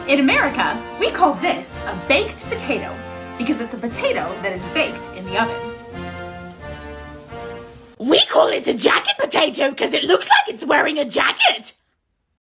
In America, we call this a baked potato because it's a potato that is baked in the oven. We call it a jacket potato because it looks like it's wearing a jacket.